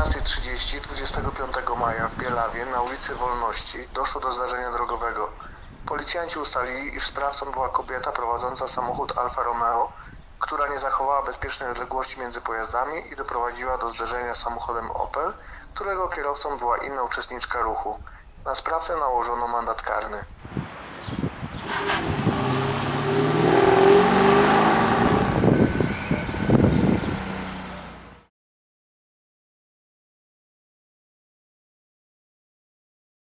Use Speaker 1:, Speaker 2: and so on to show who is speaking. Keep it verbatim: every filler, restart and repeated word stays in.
Speaker 1: jedenastej trzydzieści dwudziestego piątego maja w Bielawie na ulicy Wolności doszło do zdarzenia drogowego. Policjanci ustalili, iż sprawcą była kobieta prowadząca samochód Alfa Romeo, która nie zachowała bezpiecznej odległości między pojazdami i doprowadziła do zderzenia z samochodem Opel, którego kierowcą była inna uczestniczka ruchu. Na sprawcę nałożono mandat karny.